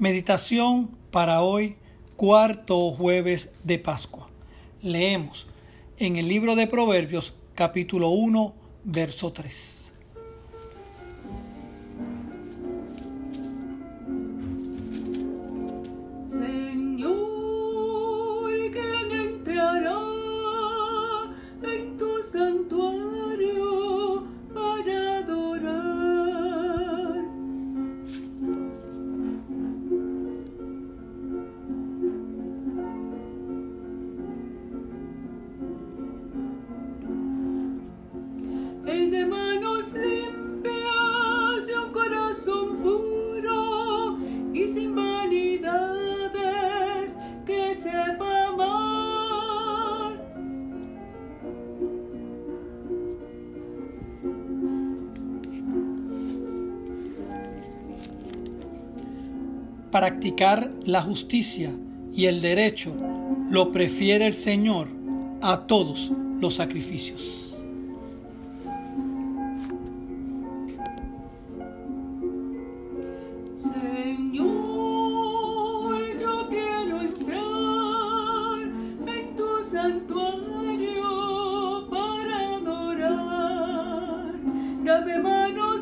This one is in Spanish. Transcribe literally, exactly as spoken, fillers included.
Meditación para hoy, cuarto jueves de Pascua. Leemos en el libro de Proverbios, capítulo uno, verso tres. Señor, ¿quién entrará en tu santuario para adorar? El de manos limpias y un corazón puro y sin vanidades, que sepa amar. Practicar la justicia y el derecho lo prefiere el Señor a todos los sacrificios. Señor, yo quiero entrar en tu santuario para adorar. Dame mano